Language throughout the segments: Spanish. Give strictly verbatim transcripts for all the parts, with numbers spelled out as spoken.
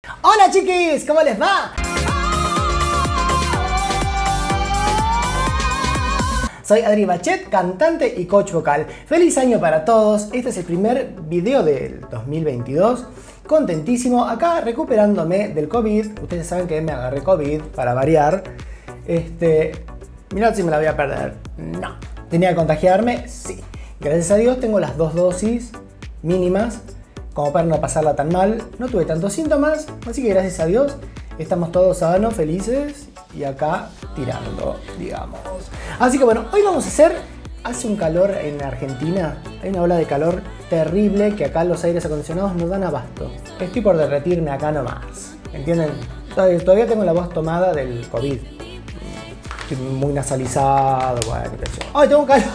Hola chiquis, ¿cómo les va? Soy Adri Bachet, cantante y coach vocal. ¡Feliz año para todos! Este es el primer video del dos mil veintidós. Contentísimo, acá recuperándome del COVID. Ustedes saben que me agarré COVID, para variar. Este, mirad si me la voy a perder. No. ¿Tenía que contagiarme? Sí. Gracias a Dios tengo las dos dosis mínimas, como para no pasarla tan mal. No tuve tantos síntomas, así que gracias a Dios estamos todos sanos, felices y acá tirando, digamos. Así que bueno, hoy vamos a hacer... Hace un calor en Argentina, hay una ola de calor terrible que acá los aires acondicionados no dan abasto. Estoy por derretirme acá nomás, ¿entienden? Todavía tengo la voz tomada del COVID. Estoy muy nasalizado, bueno, qué sé yo. ¡Ay, tengo calor!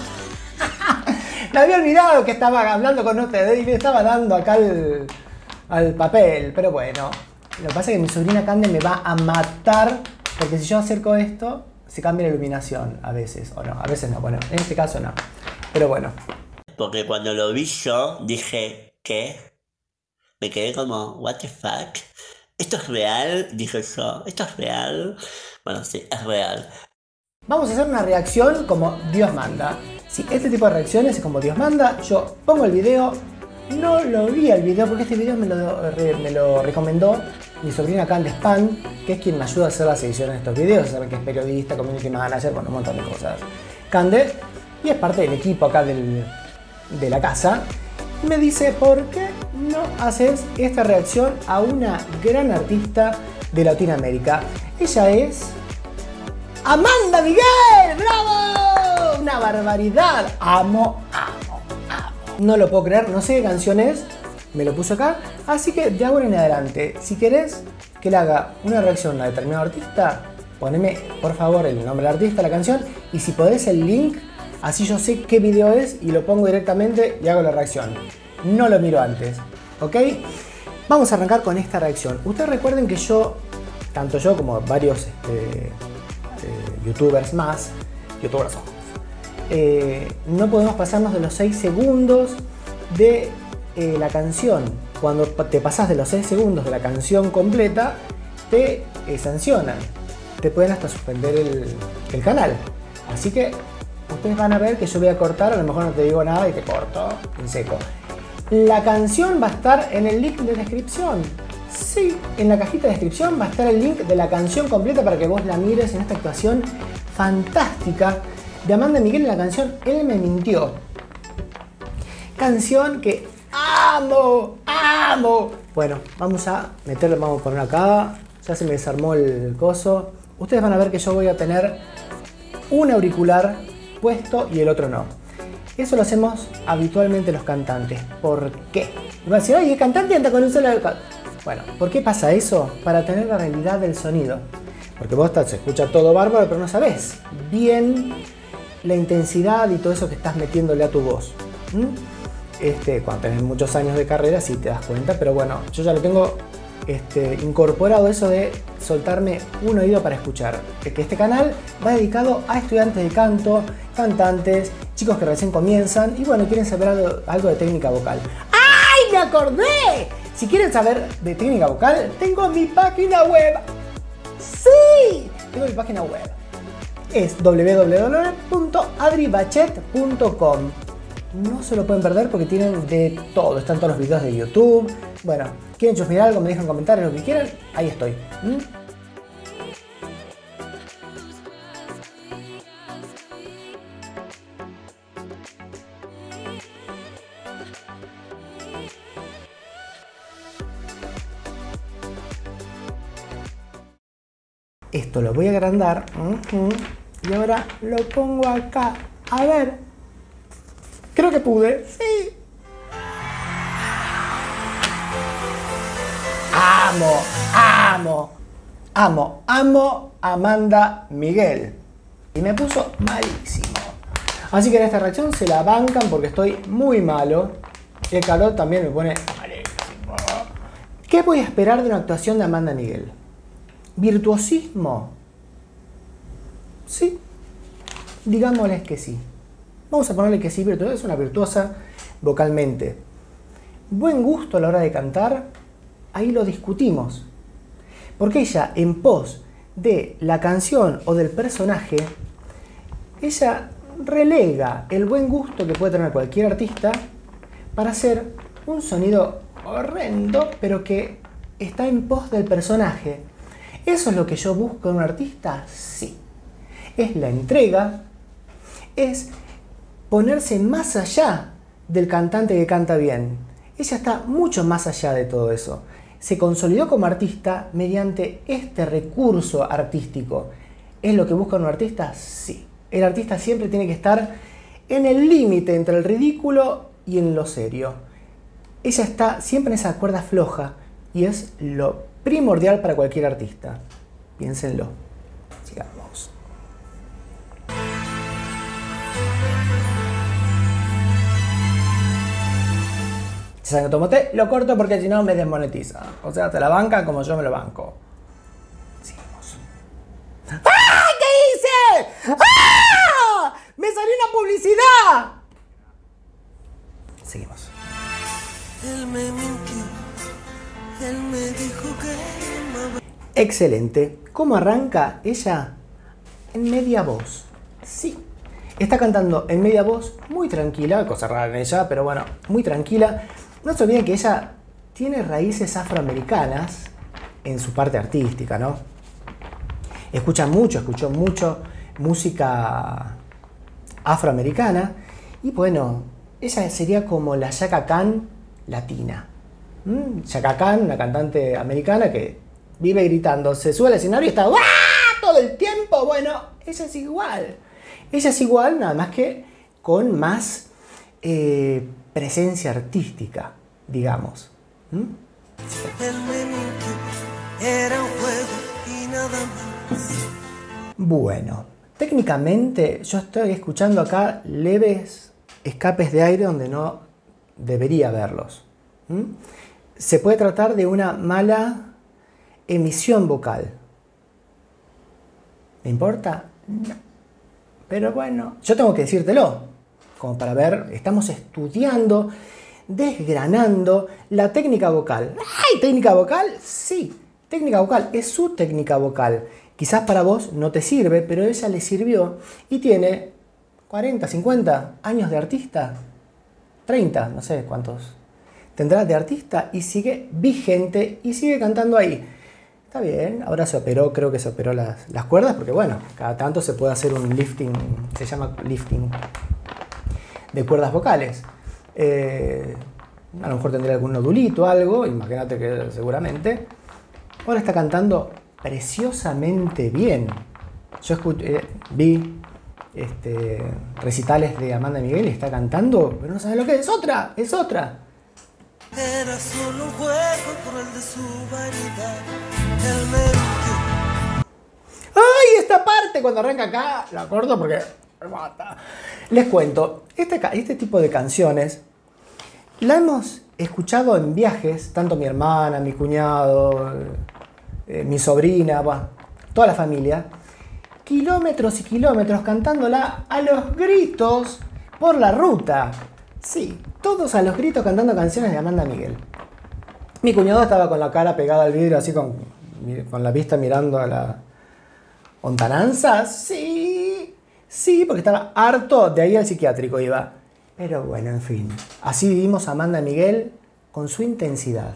Me había olvidado que estaba hablando con ustedes y le estaba dando acá al, al papel, pero bueno. Lo que pasa es que mi sobrina Cande me va a matar porque si yo acerco esto, se cambia la iluminación a veces, o no, a veces no, bueno, en este caso no, pero bueno. Porque cuando lo vi yo, dije, ¿qué? Me quedé como, what the fuck? ¿Esto es real? Dije yo, ¿esto es real? Bueno, sí, es real. Vamos a hacer una reacción como Dios manda. Si este tipo de reacciones es como Dios manda, yo pongo el video, no lo vi el video porque este video me lo, me lo recomendó mi sobrina Cande Spam, que es quien me ayuda a hacer las ediciones de estos videos, saben que es periodista, community manager, bueno, un montón de cosas. Cande, y es parte del equipo acá del, de la casa, me dice, ¿por qué no haces esta reacción a una gran artista de Latinoamérica? Ella es Amanda Miguel, ¡bravo! Una barbaridad, amo, amo, amo. No lo puedo creer, no sé qué canción es. Me lo puso acá, así que de ahora en adelante, si querés que le haga una reacción a determinado artista, poneme por favor el nombre del artista, la canción, y si podés el link, así yo sé qué video es y lo pongo directamente y hago la reacción. No lo miro antes, ¿ok? Vamos a arrancar con esta reacción. Ustedes recuerden que yo, tanto yo como varios este, eh, youtubers más, youtubers eh, no podemos pasarnos de los seis segundos de Eh, la canción. Cuando te pasas de los seis segundos de la canción completa, te eh, sancionan, te pueden hasta suspender el, el canal. Así que ustedes van a ver que yo voy a cortar, a lo mejor no te digo nada y te corto en seco. La canción va a estar en el link de descripción. Sí, en la cajita de descripción va a estar el link de la canción completa para que vos la mires en esta actuación fantástica de Amanda Miguel en la canción Él me mintió. Canción que ¡amo! ¡Amo! Bueno, vamos a meterlo, vamos a poner acá. Ya se me desarmó el coso. Ustedes van a ver que yo voy a tener un auricular puesto y el otro no. Eso lo hacemos habitualmente los cantantes. ¿Por qué? Y van a decir, ay, el cantante anda con un solo... Bueno, ¿por qué pasa eso? Para tener la realidad del sonido. Porque vos estás, se escucha todo bárbaro, pero no sabés bien la intensidad y todo eso que estás metiéndole a tu voz. ¿Mm? Este, cuando tenés muchos años de carrera sí te das cuenta, pero bueno, yo ya lo tengo este, incorporado eso de soltarme un oído para escuchar. Que este canal va dedicado a estudiantes de canto, cantantes, chicos que recién comienzan y bueno, quieren saber algo, algo de técnica vocal. ¡Ay, me acordé! Si quieren saber de técnica vocal, tengo mi página web. ¡Sí! Tengo mi página web. Es w w w punto adri bachet punto com. No se lo pueden perder porque tienen de todo. Están todos los videos de YouTube. Bueno, quieren chusmear algo, me dejan comentarios, lo que quieran. Ahí estoy. ¿Mm? Esto lo voy a agrandar. Uh-huh. Y ahora lo pongo acá. A ver. Creo que pude. Sí. Amo, amo, amo, amo a Amanda Miguel. Y me puso malísimo. Así que en esta reacción se la bancan porque estoy muy malo. El calor también me pone malísimo. ¿Qué voy a esperar de una actuación de Amanda Miguel? ¿Virtuosismo? Sí. Digámosles que sí. Vamos a ponerle que sí, virtuosa, es una virtuosa vocalmente. Buen gusto a la hora de cantar, ahí lo discutimos. Porque ella, en pos de la canción o del personaje, ella relega el buen gusto que puede tener cualquier artista para hacer un sonido horrendo, pero que está en pos del personaje. ¿Eso es lo que yo busco en un artista? Sí. Es la entrega, es ponerse más allá del cantante que canta bien. Ella está mucho más allá de todo eso. Se consolidó como artista mediante este recurso artístico. ¿Es lo que busca un artista? Sí. El artista siempre tiene que estar en el límite entre el ridículo y en lo serio. Ella está siempre en esa cuerda floja y es lo primordial para cualquier artista. Piénsenlo. Sigamos. San Tomate lo corto porque si no me desmonetiza. O sea, te la bancan como yo me lo banco. Sigamos. ¡Ah! ¿Qué hice? ¡Ah! ¡Me salió una publicidad! Seguimos. Él me mintió. Él me dijo que... Excelente. ¿Cómo arranca ella? En media voz. Sí. Está cantando en media voz, muy tranquila, cosa rara en ella, pero bueno, muy tranquila. No se olviden que ella tiene raíces afroamericanas en su parte artística, ¿no? Escucha mucho, escuchó mucho música afroamericana y bueno, ella sería como la Chaka Khan latina. ¿Mm? Chaka Khan, una cantante americana que vive gritando, se sube al escenario y está ¡ah! Todo el tiempo. Bueno, ella es igual. Ella es igual, nada más que con más eh, presencia artística, digamos. ¿Mm? Él me mintió. Era un juego y nada más. Bueno, técnicamente yo estoy escuchando acá leves escapes de aire donde no debería haberlos. ¿Mm? Se puede tratar de una mala emisión vocal. ¿Me importa? No. Pero bueno, yo tengo que decírtelo, como para ver, estamos estudiando, desgranando la técnica vocal. ¿Hay técnica vocal? Sí, técnica vocal, es su técnica vocal. Quizás para vos no te sirve, pero a ella le sirvió y tiene cuarenta, cincuenta años de artista, treinta, no sé cuántos tendrá de artista y sigue vigente y sigue cantando ahí. Está bien, ahora se operó, creo que se operó las, las cuerdas, porque bueno, cada tanto se puede hacer un lifting, se llama lifting, de cuerdas vocales. Eh, a lo mejor tendría algún nodulito o algo, imagínate que seguramente. Ahora está cantando preciosamente bien. Yo escuché, eh, vi este, recitales de Amanda Miguel y está cantando, pero no sabes lo que es, es otra, es otra. Era solo un juego cruel de su vanidad. Él me mintió. ¡Ay! Esta parte cuando arranca acá, la corto porque me mata. Les cuento, este, este tipo de canciones la hemos escuchado en viajes, tanto mi hermana, mi cuñado, eh, mi sobrina, bueno, toda la familia, kilómetros y kilómetros cantándola a los gritos por la ruta. Sí, todos a los gritos cantando canciones de Amanda Miguel. Mi cuñado estaba con la cara pegada al vidrio, así con, con la vista mirando a la lontananza. Sí, sí, porque estaba harto, de ahí al psiquiátrico iba. Pero bueno, en fin. Así vivimos a Amanda Miguel con su intensidad.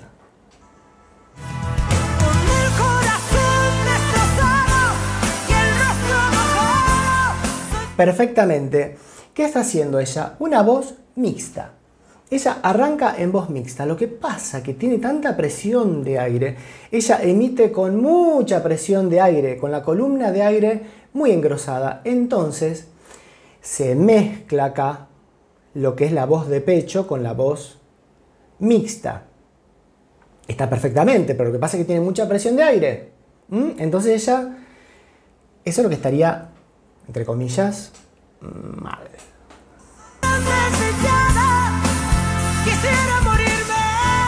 Con el corazón destrozado y el rostro mojado. Perfectamente. ¿Qué está haciendo ella? Una voz mixta. Ella arranca en voz mixta. Lo que pasa que tiene tanta presión de aire. Ella emite con mucha presión de aire, con la columna de aire muy engrosada. Entonces se mezcla acá lo que es la voz de pecho con la voz mixta. Está perfectamente, pero lo que pasa es que tiene mucha presión de aire. ¿Mm? Entonces ella, eso es lo que estaría, entre comillas, mal. Quisiera morirme.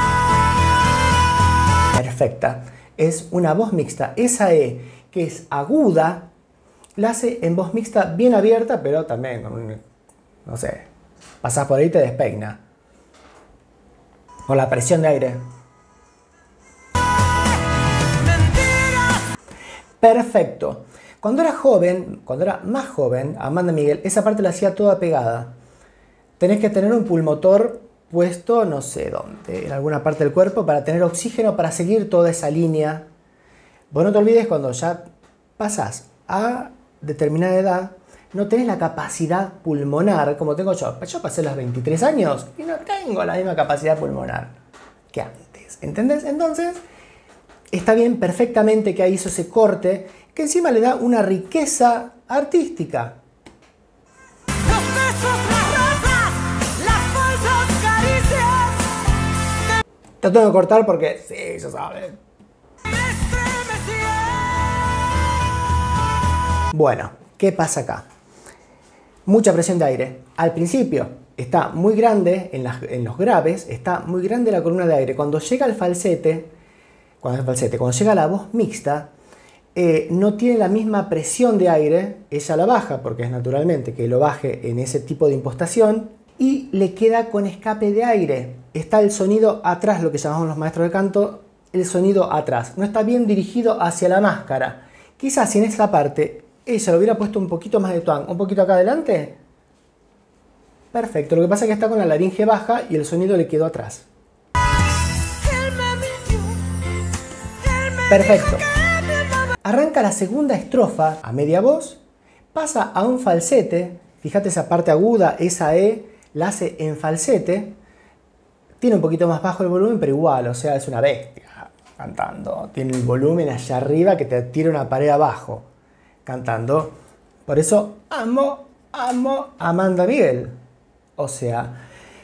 Perfecta. Es una voz mixta. Esa E, que es aguda, la hace en voz mixta bien abierta, pero también, no sé, pasás por ahí y te despeina. Por la presión de aire. Mentira. Perfecto. Cuando era joven, cuando era más joven, Amanda Miguel, esa parte la hacía toda pegada. Tenés que tener un pulmotor puesto, no sé dónde, en alguna parte del cuerpo, para tener oxígeno, para seguir toda esa línea. Vos no te olvides, cuando ya pasás a determinada edad, no tenés la capacidad pulmonar como tengo yo. Yo pasé los veintitrés años y no tengo la misma capacidad pulmonar que antes. ¿Entendés? Entonces, está bien perfectamente que ahí hizo ese corte, que encima le da una riqueza artística. Los besos, las rosas, las falsas caricias. Trato de cortar porque, sí, ya saben. Me estremecían. Bueno, ¿qué pasa acá? Mucha presión de aire. Al principio está muy grande, en, las, en los graves, está muy grande la columna de aire. Cuando llega al falsete, cuando, el falsete, cuando llega la voz mixta, eh, no tiene la misma presión de aire, ella la baja, porque es naturalmente que lo baje en ese tipo de impostación, y le queda con escape de aire. Está el sonido atrás, lo que llamamos los maestros de canto, el sonido atrás. No está bien dirigido hacia la máscara. Quizás si en esa parte ella lo hubiera puesto un poquito más de twang, un poquito acá adelante. Perfecto, lo que pasa es que está con la laringe baja y el sonido le quedó atrás. Perfecto. Arranca la segunda estrofa a media voz, pasa a un falsete. Fíjate esa parte aguda, esa E, la hace en falsete. Tiene un poquito más bajo el volumen, pero igual, o sea, es una bestia cantando. Tiene el volumen allá arriba que te tira una pared abajo cantando. Por eso amo, amo a Amanda Miguel. O sea,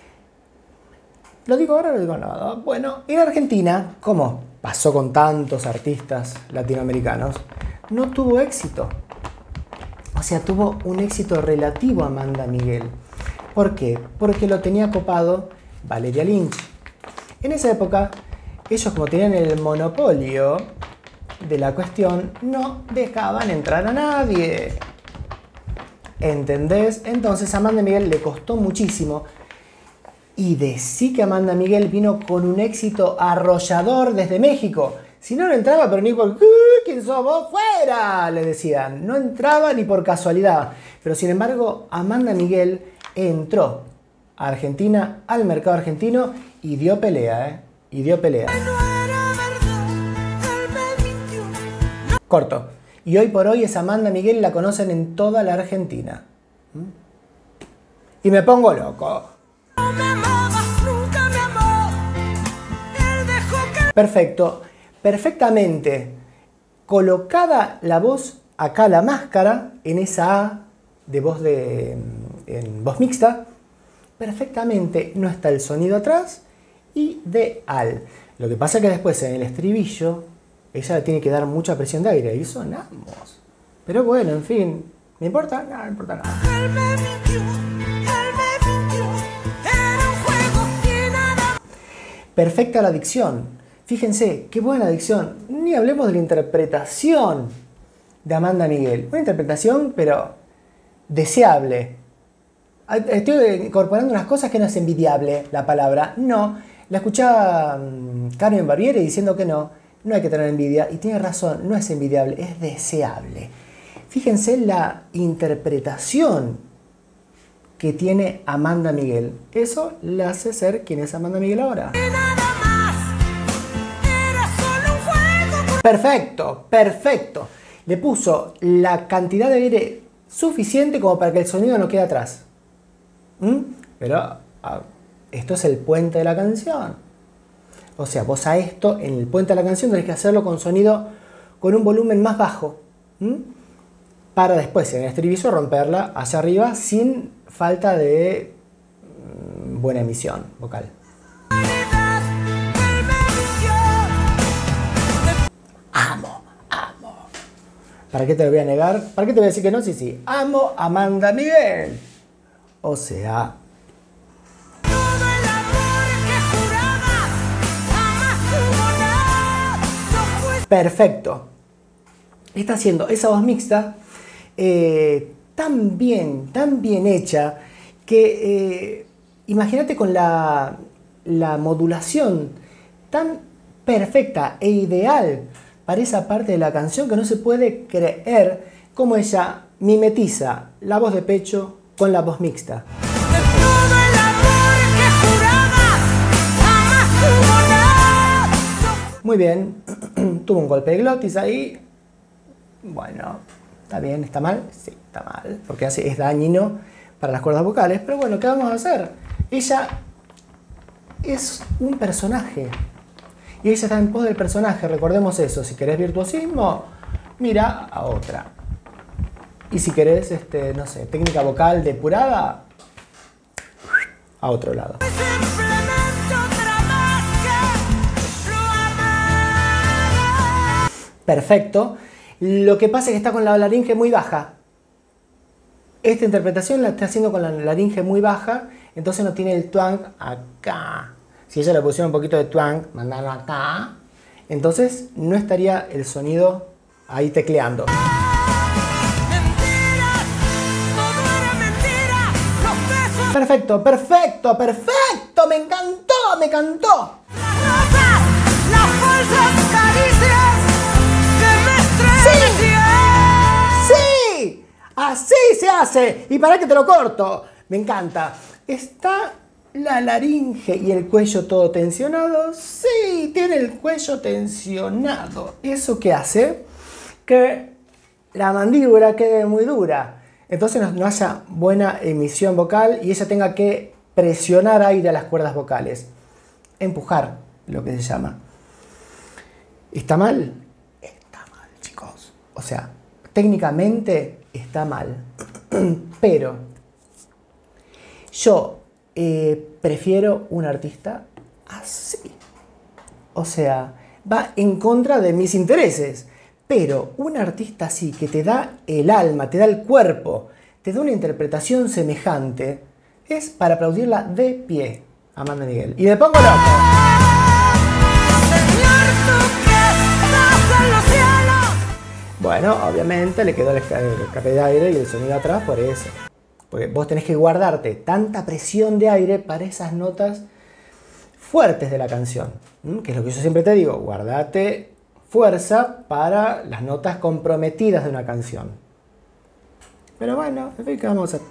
lo digo ahora, lo digo nada. Bueno, en Argentina, como pasó con tantos artistas latinoamericanos, no tuvo éxito. O sea, tuvo un éxito relativo a Amanda Miguel. ¿Por qué? Porque lo tenía copado Valeria Lynch. En esa época, ellos como tenían el monopolio de la cuestión, no dejaban entrar a nadie. ¿Entendés? Entonces a Amanda Miguel le costó muchísimo. Y decí que Amanda Miguel vino con un éxito arrollador desde México. Si no, no entraba, pero ni por... ¿Quién sos vos? ¡Fuera! Le decían. No entraba ni por casualidad. Pero sin embargo, Amanda Miguel entró a Argentina, al mercado argentino, y dio pelea, ¿eh? Y dio pelea. Corto. Y hoy por hoy esa Amanda Miguel la conocen en toda la Argentina. ¿Mm? Y me pongo loco. Perfecto. Perfectamente colocada la voz acá, la máscara, en esa A de voz de en voz mixta, perfectamente no está el sonido atrás y de al. Lo que pasa es que después en el estribillo ella le tiene que dar mucha presión de aire y sonamos. Pero bueno, en fin, ¿me importa? No, no importa nada. Él me mintió, él me mintió, era un juego y nada. Perfecta la dicción. Fíjense, qué buena dicción. Ni hablemos de la interpretación de Amanda Miguel. Una interpretación, pero deseable. Estoy incorporando unas cosas que no es envidiable la palabra. No. La escuchaba um, Carmen Barbieri diciendo que no. No hay que tener envidia. Y tiene razón, no es envidiable, es deseable. Fíjense la interpretación que tiene Amanda Miguel. Eso le hace ser quien es Amanda Miguel ahora. Perfecto, perfecto. Le puso la cantidad de aire suficiente como para que el sonido no quede atrás. ¿Mm? Pero ah, esto es el puente de la canción. O sea, vos a esto, en el puente de la canción, tenés que hacerlo con sonido, con un volumen más bajo. ¿Mm? Para después, en el estribillo, romperla hacia arriba sin falta de mm, buena emisión vocal. ¿Para qué te lo voy a negar? ¿Para qué te voy a decir que no? Sí, sí. Amo a Amanda Miguel. O sea... Todo el amor que juraba, jamás hubo nada. No fue... Perfecto. Está haciendo esa voz mixta eh, tan bien, tan bien hecha, que eh, imagínate con la, la modulación tan perfecta e ideal para esa parte de la canción que no se puede creer cómo ella mimetiza la voz de pecho con la voz mixta. De todo el amor que juraba, jamás hubo nada. Muy bien, tuvo un golpe de glotis ahí. Bueno, ¿está bien? ¿Está mal? Sí, está mal, porque hace, es dañino para las cuerdas vocales. Pero bueno, ¿qué vamos a hacer? Ella es un personaje. Y ella está en pos del personaje, recordemos eso. Si querés virtuosismo, mira a otra. Y si querés, este, no sé, técnica vocal depurada, a otro lado. Simplemente otra más que lo amaba. Perfecto. Lo que pasa es que está con la laringe muy baja. Esta interpretación la está haciendo con la laringe muy baja, entonces no tiene el twang acá. Si ella le pusiera un poquito de twang, mandarlo acá, entonces no estaría el sonido ahí tecleando. Mentiras, todo era mentira. Los besos, Perfecto, perfecto, perfecto. Me encantó, me encantó. las rosas, las falsas caricias que me estremecían. ¡Sí! Así se hace. Y para que te lo corto. Me encanta. Está la laringe y el cuello todo tensionado. Sí, tiene el cuello tensionado. ¿Eso qué hace? Que la mandíbula quede muy dura. Entonces no, no haya buena emisión vocal y ella tenga que presionar aire a las cuerdas vocales. Empujar, lo que se llama. ¿Está mal? Está mal, chicos. O sea, técnicamente está mal. Pero yo eh, prefiero un artista así. O sea, va en contra de mis intereses. Pero un artista así, que te da el alma, te da el cuerpo, te da una interpretación semejante, es para aplaudirla de pie, Amanda Miguel. Y me pongo loco. Señor, tú que estás en los cielos. Bueno, obviamente le quedó el esca- el escape de aire y el sonido atrás por eso. Porque vos tenés que guardarte tanta presión de aire para esas notas fuertes de la canción. ¿Mm? Que es lo que yo siempre te digo, guardate fuerza para las notas comprometidas de una canción. Pero bueno, en fin, ¿qué vamos a hacer?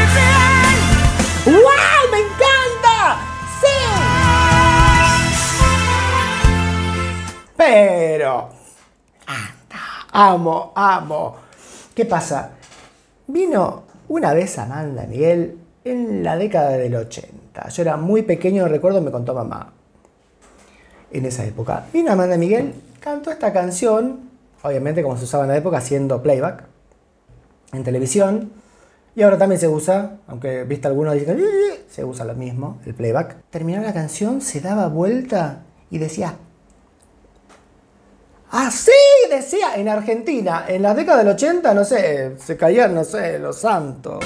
¡Wow! ¡Me encanta! ¡Sí! Pero... Amo, amo. ¿Qué pasa? Vino una vez Amanda Miguel en la década del ochenta. Yo era muy pequeño, recuerdo, me contó mamá. En esa época. Vino Amanda Miguel, cantó esta canción, obviamente como se usaba en la época, haciendo playback en televisión. Y ahora también se usa, aunque viste algunos dicen, se usa lo mismo, el playback. Terminó la canción, se daba vuelta y decía... Así decía en Argentina, en la década del ochenta, no sé, se caían, no sé, los santos.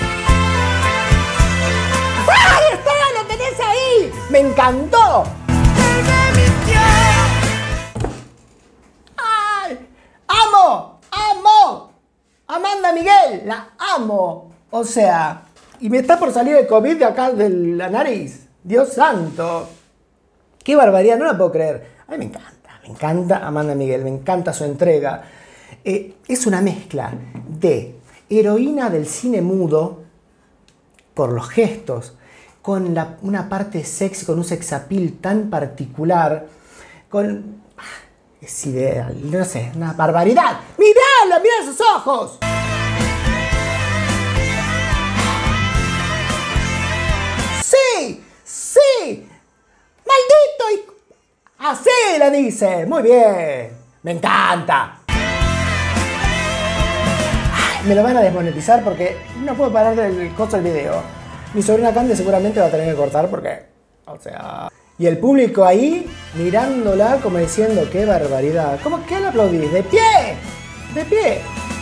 ¡Ahí está! ¡Lo tenés ahí! ¡Me encantó! Él me mintió. ¡Ay! ¡Amo! ¡Amo! Amanda Miguel, la amo. O sea, y me está por salir el COVID de acá de la nariz. Dios santo. ¡Qué barbaridad! No la puedo creer. A mí me encanta. Me encanta Amanda Miguel, me encanta su entrega. Eh, es una mezcla de heroína del cine mudo, por los gestos, con la, una parte sexy, con un sex appeal tan particular, con... Es ideal, no sé, una barbaridad. ¡Mirala, mirá esos ojos! ¡Sí! ¡Sí! ¡Maldito! Y... Así le dice, muy bien, me encanta. Ay, me lo van a desmonetizar porque no puedo parar del costo del video. Mi sobrina Cande seguramente va a tener que cortar porque, o sea... Y el público ahí mirándola como diciendo, qué barbaridad. ¿Cómo que le aplaudís? ¡De pie! ¡De pie!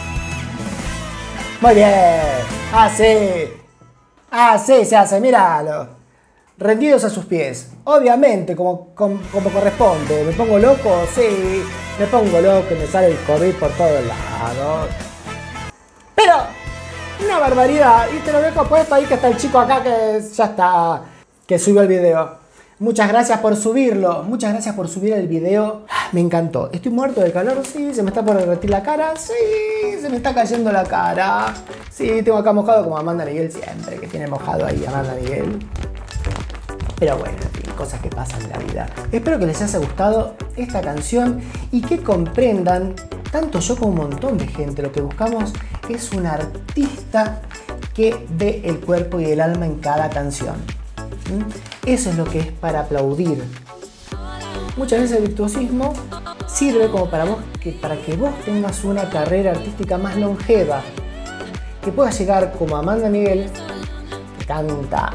Muy bien, así. Así se hace, míralo. Rendidos a sus pies. Obviamente, como, como, como corresponde. ¿Me pongo loco? Sí. Me pongo loco y me sale el COVID por todos lados. Pero, una barbaridad. Y te lo dejo puesto ahí que está el chico acá que ya está. Que subió el video. Muchas gracias por subirlo. Muchas gracias por subir el video. Me encantó. Estoy muerto de calor. Sí, se me está por derretir la cara. Sí, se me está cayendo la cara. Sí, tengo acá mojado como Amanda Miguel siempre, que tiene mojado ahí Amanda Miguel. Pero bueno, en fin, cosas que pasan en la vida. Espero que les haya gustado esta canción y que comprendan, tanto yo como un montón de gente, lo que buscamos es un artista que ve el cuerpo y el alma en cada canción. ¿Mm? Eso es lo que es para aplaudir. Muchas veces el virtuosismo sirve como para, vos, que, para que vos tengas una carrera artística más longeva. Que puedas llegar como Amanda Miguel, que canta,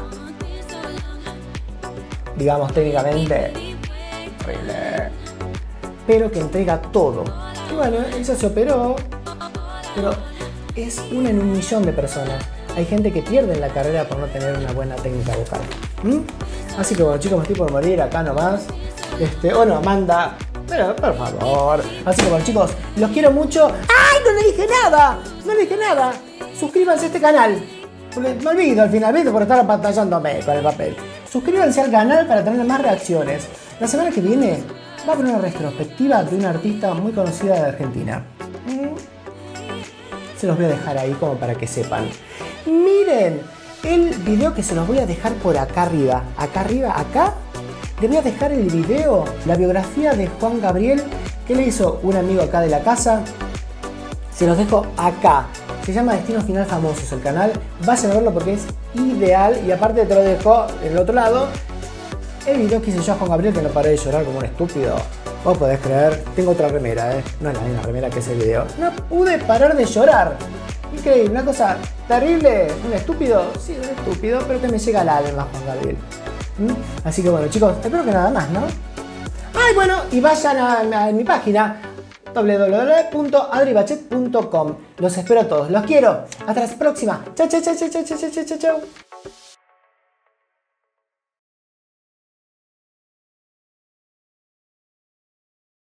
digamos técnicamente, horrible, pero que entrega todo. Y bueno, ella se operó, pero es una en un millón de personas. Hay gente que pierde en la carrera por no tener una buena técnica vocal. ¿Mm? Así que bueno, chicos, me estoy por morir acá nomás. Este, bueno, Amanda, pero por favor. Así que bueno, chicos, los quiero mucho. ¡Ay, no le dije nada! No le dije nada. Suscríbanse a este canal. Porque me olvido al final, ¿viste? Por estar apantallándome con el papel. Suscríbanse al canal para tener más reacciones. La semana que viene va a haber una retrospectiva de una artista muy conocida de Argentina. ¿Mm? Se los voy a dejar ahí como para que sepan. Miren el video que se los voy a dejar por acá arriba. Acá arriba, acá. Les voy a dejar el video, la biografía de Juan Gabriel que le hizo un amigo acá de la casa. Se los dejo acá. Se llama Destino Final Famosos el canal. Vayan a verlo porque es ideal. Y aparte te lo dejo en el otro lado el video que hice yo a Juan Gabriel, que no paré de llorar como un estúpido. Vos podés creer. Tengo otra remera, ¿eh? No es la misma remera que ese video. No pude parar de llorar. Increíble, una cosa terrible. Un estúpido, sí, un estúpido, pero que me llega al alma Juan Gabriel. ¿Mm? Así que bueno, chicos, espero que nada más, ¿no? Ay, bueno, y vayan a, a mi página doble u doble u doble u punto adribachet punto com. Los espero a todos, los quiero. Hasta la próxima. Chau, chau, chau, chau, chau, chau, chau, chau.